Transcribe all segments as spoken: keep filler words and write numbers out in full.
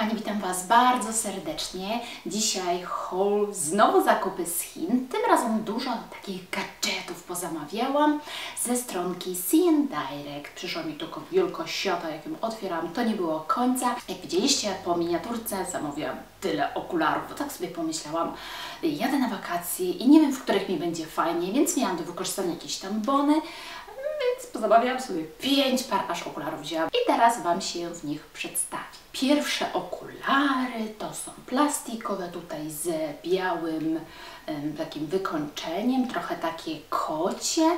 kochani, witam Was bardzo serdecznie. Dzisiaj haul, znowu zakupy z Chin. Tym razem dużo takich gadżetów pozamawiałam ze stronki C N Direct. Przyszła mi tylko wielkość siata, jak ją otwieram, to nie było końca. Jak widzieliście po miniaturce, zamówiłam tyle okularów, bo tak sobie pomyślałam, jadę na wakacje i nie wiem, w których mi będzie fajnie, więc miałam do wykorzystania jakieś tam bony. Więc pozamawiałam sobie pięć par aż okularów wzięłam i teraz Wam się w nich przedstawię. Pierwsze okulary to są plastikowe, tutaj z białym um, takim wykończeniem, trochę takie kocie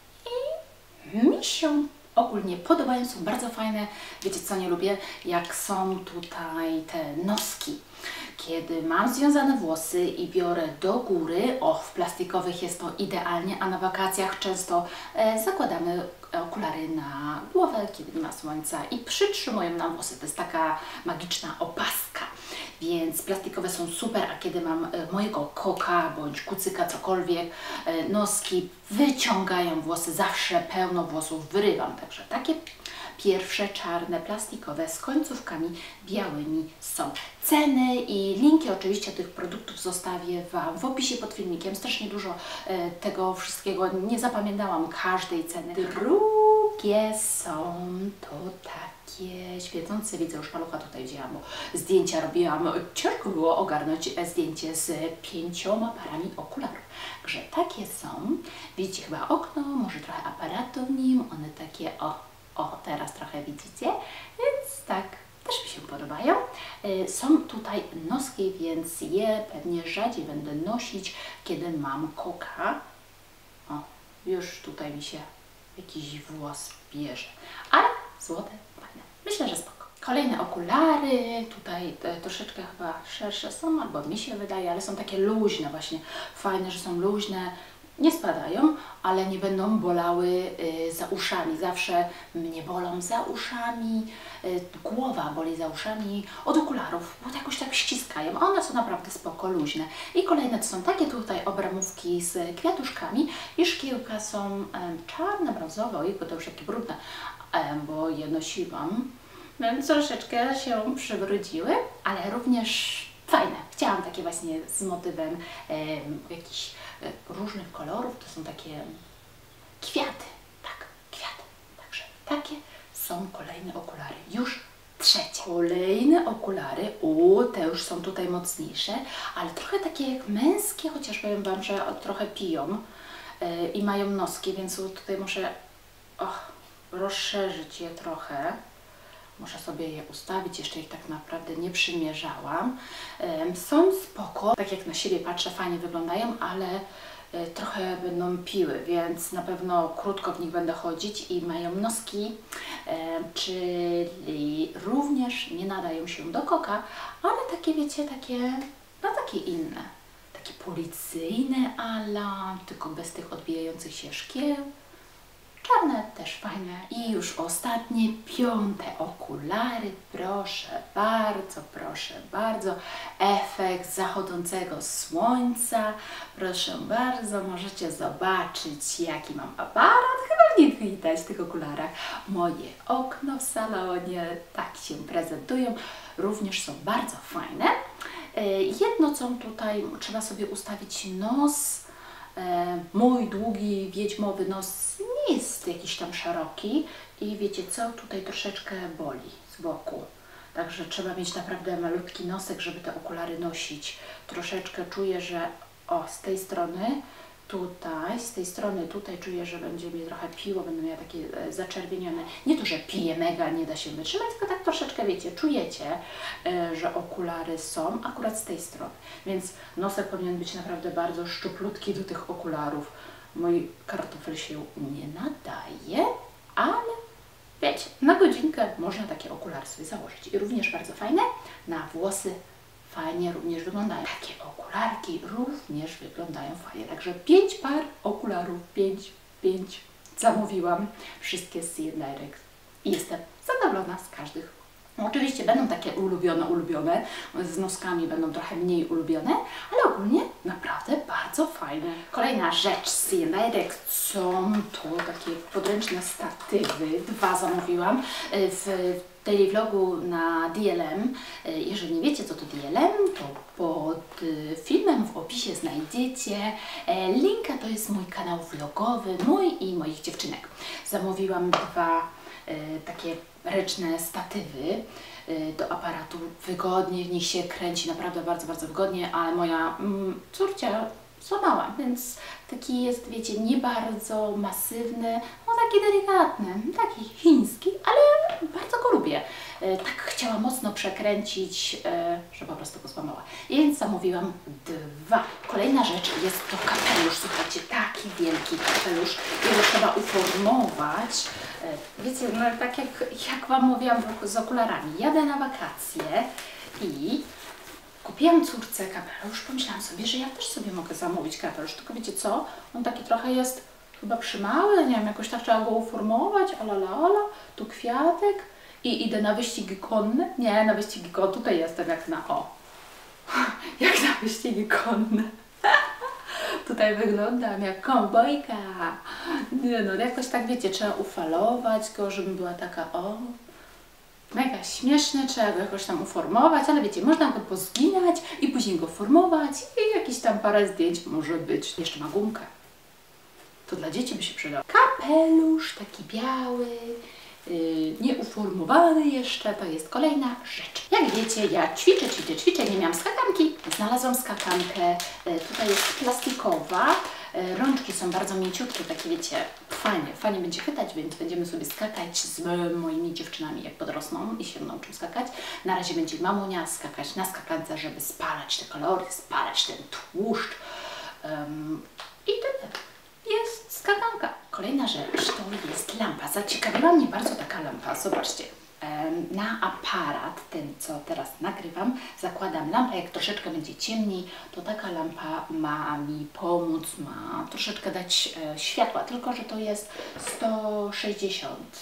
i mi się ogólnie podobają, są bardzo fajne. Wiecie co nie lubię? Jak są tutaj te noski. Kiedy mam związane włosy i biorę do góry, o, w plastikowych jest to idealnie, a na wakacjach często e, zakładamy okulary na głowę, kiedy nie ma słońca i przytrzymują nam włosy. To jest taka magiczna opaska, więc plastikowe są super, a kiedy mam e, mojego koka bądź kucyka, cokolwiek, e, noski wyciągają włosy, zawsze pełno włosów wyrywam, także takie pierwsze czarne, plastikowe z końcówkami białymi są. Ceny i linki oczywiście tych produktów zostawię Wam w opisie pod filmikiem. Strasznie dużo e, tego wszystkiego nie zapamiętałam każdej ceny. Drugie są to takie świecące, widzę już palucha tutaj wzięłam, bo zdjęcia robiłam. Ciężko było ogarnąć zdjęcie z pięcioma parami okularów. Także takie są. Widzicie chyba okno, może trochę aparatu w nim, one takie o. O, teraz trochę widzicie, więc tak, też mi się podobają. Są tutaj noski, więc je pewnie rzadziej będę nosić, kiedy mam koka. O, już tutaj mi się jakiś włos bierze, ale złote, fajne. Myślę, że spoko. Kolejne okulary, tutaj troszeczkę chyba szersze są, albo mi się wydaje, ale są takie luźne właśnie, fajne, że są luźne. Nie spadają, ale nie będą bolały y, za uszami. Zawsze mnie bolą za uszami, y, głowa boli za uszami od okularów, bo jakoś tak ściskają, a one są naprawdę spoko, luźne. I kolejne to są takie tutaj obramówki z kwiatuszkami i szkiełka są y, czarne, brązowe, ojku, to już takie brudne, y, bo je nosiłam, więc troszeczkę się przywróciły, ale również fajne. Chciałam takie właśnie z motywem y, jakichś y, różnych kolorów. To są takie kwiaty. Tak, kwiaty. Także takie są kolejne okulary. Już trzecie. Kolejne okulary. U, te już są tutaj mocniejsze, ale trochę takie jak męskie, chociaż powiem Wam, że trochę piją y, i mają noski, więc tutaj muszę oh, rozszerzyć je trochę. Muszę sobie je ustawić, jeszcze ich tak naprawdę nie przymierzałam. Są spoko, tak jak na siebie patrzę, fajnie wyglądają, ale trochę będą piły, więc na pewno krótko w nich będę chodzić i mają noski, czyli również nie nadają się do koka, ale takie wiecie, takie, no takie inne. Takie policyjne ala, tylko bez tych odbijających się szkieł. Czarne też fajne. I już ostatnie, piąte okulary. Proszę bardzo, proszę bardzo. Efekt zachodzącego słońca. Proszę bardzo, możecie zobaczyć, jaki mam aparat. Chyba nie widać w tych okularach. Moje okno w salonie. Tak się prezentują. Również są bardzo fajne. Jedno, co tutaj trzeba sobie ustawić nos. Mój długi, wiedźmowy nos nie jest jakiś tam szeroki i wiecie co, tutaj troszeczkę boli z boku. Także trzeba mieć naprawdę malutki nosek, żeby te okulary nosić. Troszeczkę czuję, że o, z tej strony, tutaj, z tej strony tutaj czuję, że będzie mnie trochę piło, będę miała takie e, zaczerwienione. Nie to, że pije mega, nie da się wytrzymać, tylko tak troszeczkę, wiecie, czujecie, e, że okulary są akurat z tej strony. Więc nosek powinien być naprawdę bardzo szczuplutki do tych okularów. Mój kartofel się nie nadaje, ale wiecie, na godzinkę można takie okulary sobie założyć. I również bardzo fajne na włosy. Fajnie również wyglądają. Takie okularki również wyglądają fajnie. Także pięć par okularów, pięć, pięć zamówiłam. Wszystkie z C N Direct. I jestem zadowolona z każdych No, oczywiście będą takie ulubione, ulubione, z noskami będą trochę mniej ulubione, ale ogólnie naprawdę bardzo fajne. Kolejna rzecz z C and Direct są to takie podręczne statywy, dwa zamówiłam w daily vlogu na D L M. Jeżeli nie wiecie co to D L M, to pod filmem w opisie znajdziecie linka, to jest mój kanał vlogowy, mój i moich dziewczynek. Zamówiłam dwa takie ręczne statywy do aparatu. Wygodnie w nich się kręci, naprawdę bardzo, bardzo wygodnie, ale moja mm, córcia złamała, więc taki jest, wiecie, nie bardzo masywny, no taki delikatny, taki chiński, ale bardzo go lubię. E, tak chciała mocno przekręcić, e, że po prostu go złamała. Więc zamówiłam dwa. Kolejna rzecz jest to kapelusz, słuchajcie, taki wielki kapelusz, jego trzeba uformować. E, wiecie, no tak jak, jak Wam mówiłam z okularami, jadę na wakacje i kupiłam córce kapelusz, pomyślałam sobie, że ja też sobie mogę zamówić kapelusz, tylko wiecie co, on taki trochę jest chyba przymały, nie wiem, jakoś tak trzeba go uformować, ala la, ala, tu kwiatek i idę na wyścigi konne, nie, na wyścigi konne, tutaj jestem jak na, o, jak na wyścigi konne. Tutaj wyglądam jak kowbojka. Nie no, jakoś tak wiecie, trzeba ufalować go, żeby była taka, o, mega śmieszny, trzeba go jakoś tam uformować, ale wiecie, można go pozginać i później go formować i jakieś tam parę zdjęć może być. Jeszcze ma gumkę. To dla dzieci by się przydał. Kapelusz taki biały, yy, nieuformowany jeszcze, to jest kolejna rzecz. Jak wiecie, ja ćwiczę, ćwiczę, ćwiczę, nie miałam skakanki, znalazłam skakankę, yy, tutaj jest plastikowa. Rączki są bardzo mięciutkie, takie wiecie, fajnie, fajnie będzie chwytać, więc będziemy sobie skakać z moimi dziewczynami, jak podrosną i się nauczą skakać. Na razie będzie mamunia skakać na skakance, żeby spalać te kalorie, spalać ten tłuszcz. Um, I tyle. Jest skakanka. Kolejna rzecz to jest lampa. Zaciekawiła mnie bardzo taka lampa, zobaczcie. Na aparat, ten co teraz nagrywam, zakładam lampę, jak troszeczkę będzie ciemniej, to taka lampa ma mi pomóc, ma troszeczkę dać e, światła, tylko że to jest sto sześćdziesiąt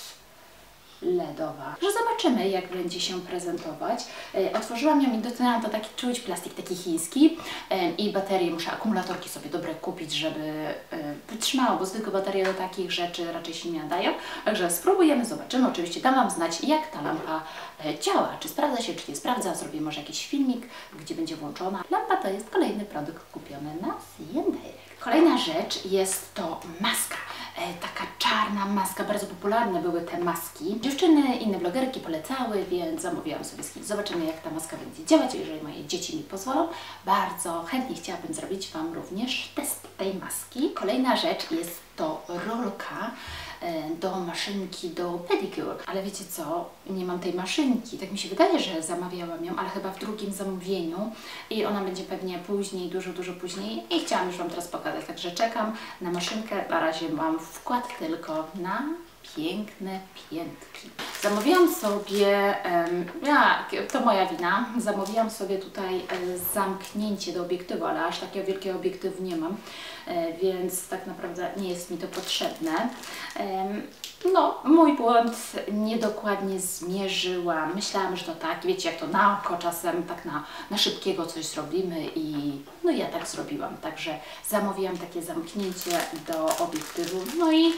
ledowa. Że zobaczymy, jak będzie się prezentować. E, otworzyłam ją i doceniałam to taki czuć plastik taki chiński e, i baterie, muszę akumulatorki sobie dobre kupić, żeby e, wytrzymało, bo zwykłe baterie do takich rzeczy raczej się nie nadają. Także spróbujemy, zobaczymy. Oczywiście dam Wam znać, jak ta lampa e, działa, czy sprawdza się, czy nie sprawdza. Zrobię może jakiś filmik, gdzie będzie włączona. Lampa to jest kolejny produkt kupiony na C and Direct. Kolejna rzecz jest to maska. Taka czarna maska, bardzo popularne były te maski. Dziewczyny, inne blogerki polecały, więc zamówiłam sobie z Chin. Zobaczymy, jak ta maska będzie działać, jeżeli moje dzieci mi pozwolą. Bardzo chętnie chciałabym zrobić Wam również test tej maski. Kolejna rzecz jest to rolka do maszynki do pedicure. Ale wiecie co? Nie mam tej maszynki. Tak mi się wydaje, że zamawiałam ją, ale chyba w drugim zamówieniu i ona będzie pewnie później, dużo, dużo później i chciałam już Wam teraz pokazać. Także czekam na maszynkę. Na razie mam wkład tylko na piękne piętki. Zamówiłam sobie, um, ja, to moja wina, zamówiłam sobie tutaj e, zamknięcie do obiektywu, ale aż takiego wielkiego obiektywu nie mam, e, więc tak naprawdę nie jest mi to potrzebne. E, no, mój błąd, niedokładnie zmierzyłam, myślałam, że to tak, wiecie jak to na oko czasem, tak na, na szybkiego coś zrobimy i no ja tak zrobiłam, także zamówiłam takie zamknięcie do obiektywu, no i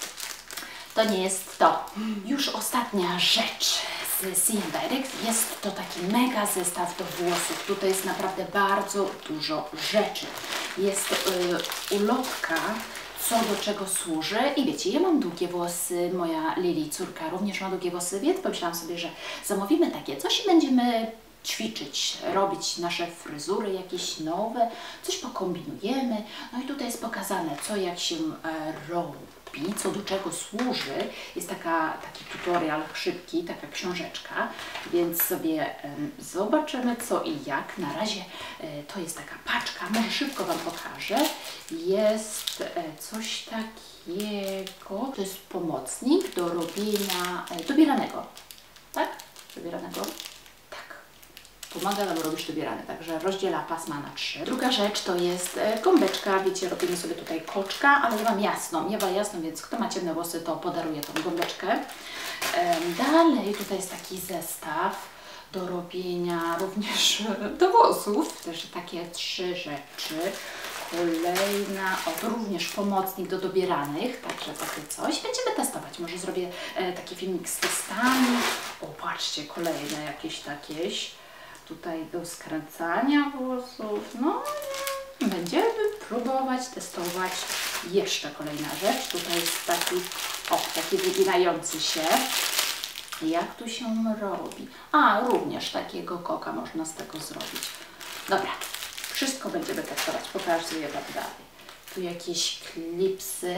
to nie jest to. Już ostatnia rzecz z C and Direct jest to taki mega zestaw do włosów. Tutaj jest naprawdę bardzo dużo rzeczy. Jest yy, ulotka, co do czego służy. I wiecie, ja mam długie włosy, moja Lili, córka, również ma długie włosy, więc pomyślałam sobie, że zamówimy takie coś i będziemy ćwiczyć, robić nasze fryzury jakieś nowe, coś pokombinujemy. No i tutaj jest pokazane, co jak się e, robi, co do czego służy. Jest taka, taki tutorial szybki, taka książeczka, więc sobie e, zobaczymy co i jak. Na razie e, to jest taka paczka, może szybko Wam pokażę. Jest e, coś takiego, to jest pomocnik do robienia, e, dobieranego, tak? Dobieranego. pomaga nam robić dobierane, także rozdziela pasma na trzy. Druga rzecz to jest gąbeczka, wiecie, robimy sobie tutaj koczka, ale ja mam jasną, ja mam jasną, więc kto ma ciemne włosy, to podaruję tą gąbeczkę. Dalej tutaj jest taki zestaw do robienia również do włosów, też takie trzy rzeczy. Kolejna, o, również pomocnik do dobieranych, także takie coś. Będziemy testować, może zrobię e, taki filmik z testami. O, patrzcie, kolejne jakieś takieś, tutaj do skręcania włosów. No, będziemy próbować, testować. Jeszcze kolejna rzecz, tutaj jest taki, o, taki wyginający się. Jak tu się robi? A, również takiego koka można z tego zrobić. Dobra. Wszystko będziemy testować, pokazuję Wam dalej. Tu jakieś klipsy,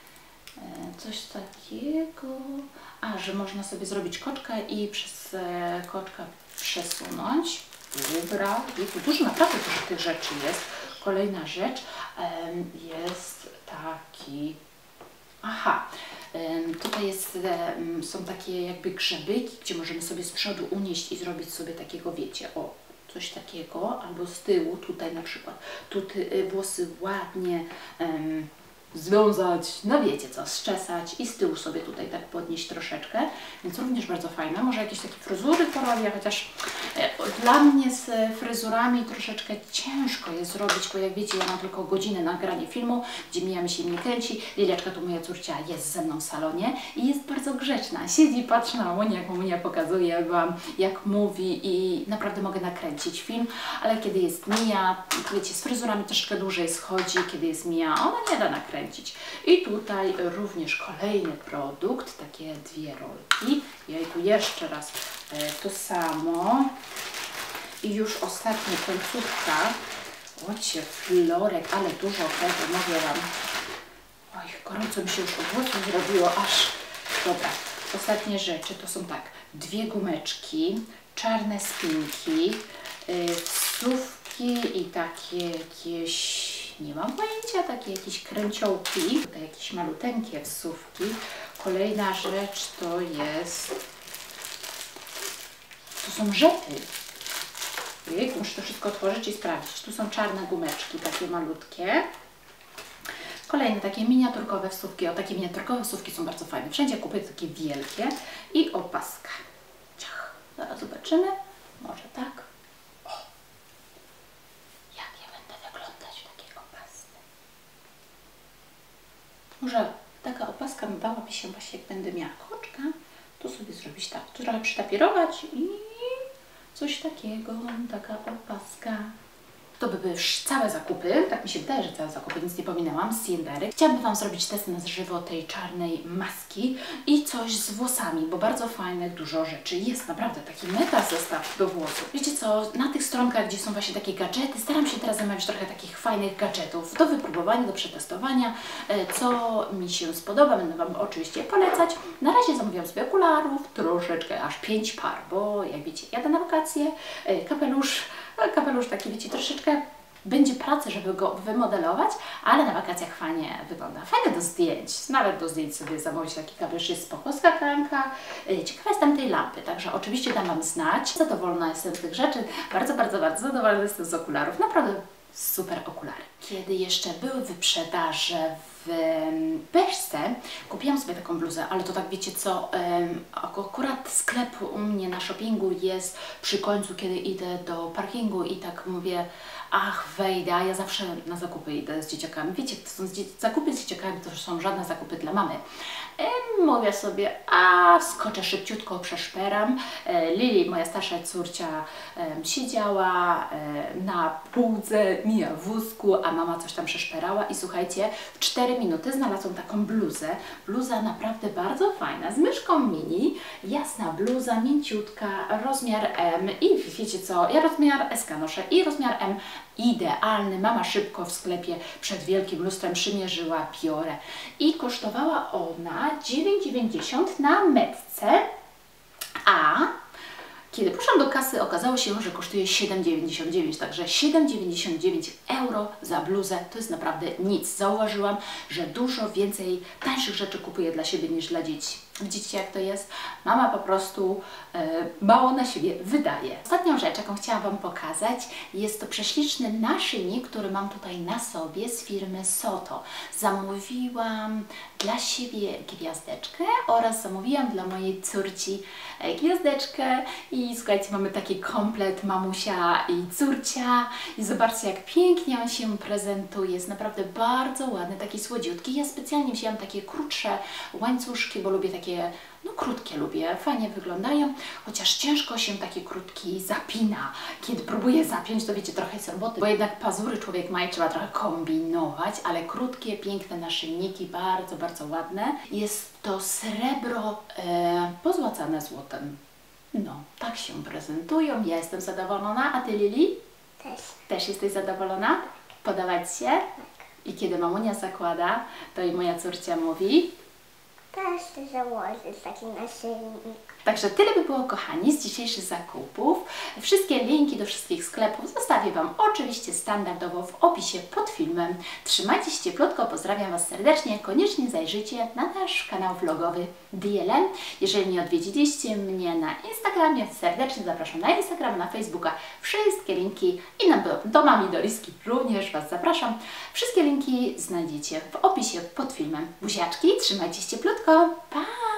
coś takiego. A, że można sobie zrobić koczkę i przez koczkę przesunąć. Dobra, i tu dużo, naprawdę dużo tych rzeczy jest. Kolejna rzecz jest taki... Aha, tutaj jest, są takie jakby grzebyki, gdzie możemy sobie z przodu unieść i zrobić sobie takiego, wiecie, o, coś takiego, albo z tyłu, tutaj na przykład, tu ty, włosy ładnie um, związać, no wiecie co, zczesać i z tyłu sobie tutaj tak podnieść troszeczkę, więc również bardzo fajne. Może jakieś takie fryzury porobię, chociaż e, dla mnie z fryzurami troszeczkę ciężko jest zrobić, bo jak wiecie, ja mam tylko godzinę na nagranie filmu, gdzie Mija mi się nie kręci. Lileczka, tu moja córcia, jest ze mną w salonie i jest bardzo grzeczna. Siedzi, patrzy na Munię, jak Munia pokazuje Wam, jak mówi i naprawdę mogę nakręcić film, ale kiedy jest Mija, wiecie, z fryzurami troszeczkę dłużej schodzi, kiedy jest Mija, ona nie da nakręcić. I tutaj również kolejny produkt, takie dwie rolki. Jejku, jeszcze raz e, to samo. I już ostatnia końcówka. Ocie, florek, ale dużo tego, mówię Wam. Oj, gorąco mi się już od włosów zrobiło, aż... Dobra, ostatnie rzeczy to są tak, dwie gumeczki, czarne spinki, yy, wsówki i takie jakieś... Nie mam pojęcia, takie jakieś kręciołki, tutaj jakieś maluteńkie wsówki. Kolejna rzecz to jest, to są rzepy. Jejku, muszę to wszystko otworzyć i sprawdzić. Tu są czarne gumeczki, takie malutkie. Kolejne takie miniaturkowe wsówki. O, takie miniaturkowe wsówki są bardzo fajne. Wszędzie kupuję takie wielkie. I opaska. Ciach. Zaraz zobaczymy. Może tak. Może taka opaska dałaby się właśnie, jak będę miała koczka, to sobie zrobić tak, tu trochę przytapierować i coś takiego, taka opaska. To by były już całe zakupy, tak mi się wydaje, że całe zakupy, nic nie pominęłam, z Siendery. Chciałabym Wam zrobić test na żywo tej czarnej maski i coś z włosami, bo bardzo fajnych dużo rzeczy jest, naprawdę taki mega zestaw do włosów. Wiecie co, na tych stronkach, gdzie są właśnie takie gadżety, staram się teraz zamawiać trochę takich fajnych gadżetów do wypróbowania, do przetestowania, co mi się spodoba, będę Wam oczywiście polecać. Na razie zamówiłam sobie okularów, troszeczkę, aż pięć par, bo jak wiecie, jadę na wakacje, kapelusz, kapelusz taki, wiecie, troszeczkę będzie pracy, żeby go wymodelować, ale na wakacjach fajnie wygląda. Fajne do zdjęć, nawet do zdjęć sobie zamówić taki kapelusz, jest spoko, skakanka. Ciekawa jestem tej lampy, także oczywiście dam Wam znać. Zadowolona jestem z tych rzeczy, bardzo, bardzo, bardzo zadowolona jestem z okularów, naprawdę super okulary. Kiedy jeszcze były wyprzedaże w Berszce, kupiłam sobie taką bluzę, ale to tak wiecie co, um, akurat sklep u mnie na shoppingu jest przy końcu, kiedy idę do parkingu i tak mówię, ach wejdę, a ja zawsze na zakupy idę z dzieciakami. Wiecie, to są zakupy z dzieciakami, to są żadne zakupy dla mamy. E, mówię sobie, a wskoczę szybciutko, przeszperam. E, Lili, moja starsza córcia, e, siedziała e, na półce, Mija w wózku, a mama coś tam przeszperała i słuchajcie, w cztery minuty znalazłam taką bluzę. Bluza naprawdę bardzo fajna, z myszką mini, jasna bluza, mięciutka, rozmiar M i wiecie co, ja rozmiar S noszę i rozmiar M idealny. Mama szybko w sklepie przed wielkim lustrem przymierzyła, biorę i kosztowała ona dziewięć dziewięćdziesiąt na metce, a kiedy poszłam do kasy, okazało się, że kosztuje siedem dziewięćdziesiąt dziewięć, także siedem dziewięćdziesiąt dziewięć euro za bluzę to jest naprawdę nic. Zauważyłam, że dużo więcej tańszych rzeczy kupuję dla siebie niż dla dzieci. Widzicie, jak to jest? Mama po prostu e, mało na siebie wydaje. Ostatnią rzecz, jaką chciałam Wam pokazać, jest to prześliczny naszyjnik, który mam tutaj na sobie z firmy Soto. Zamówiłam dla siebie gwiazdeczkę oraz zamówiłam dla mojej córci e, gwiazdeczkę i słuchajcie, mamy taki komplet mamusia i córcia i zobaczcie, jak pięknie on się prezentuje. Jest naprawdę bardzo ładny, taki słodziutki. Ja specjalnie wzięłam takie krótsze łańcuszki, bo lubię takie no krótkie lubię, fajnie wyglądają, chociaż ciężko się taki krótki zapina. Kiedy próbuję zapiąć, to wiecie, trochę jest roboty, bo jednak pazury człowiek ma i trzeba trochę kombinować, ale krótkie, piękne naszyjniki, bardzo, bardzo ładne. Jest to srebro e, pozłacane złotem. No, tak się prezentują, ja jestem zadowolona, a Ty, Lili? Też. Też jesteś zadowolona? Podobać się? I kiedy mamunia zakłada, to i moja córcia mówi: Też chcę założyć taki naszyjnik. Także tyle by było, kochani, z dzisiejszych zakupów. Wszystkie linki do wszystkich sklepów zostawię Wam oczywiście standardowo w opisie pod filmem. Trzymajcie się cieplutko, pozdrawiam Was serdecznie. Koniecznie zajrzyjcie na nasz kanał vlogowy D L M. Jeżeli nie odwiedziliście mnie na Instagramie, serdecznie zapraszam na Instagram, na Facebooka. Wszystkie linki i na, do Mami Doriski również Was zapraszam. Wszystkie linki znajdziecie w opisie pod filmem. Buziaczki, trzymajcie się cieplutko. Pa!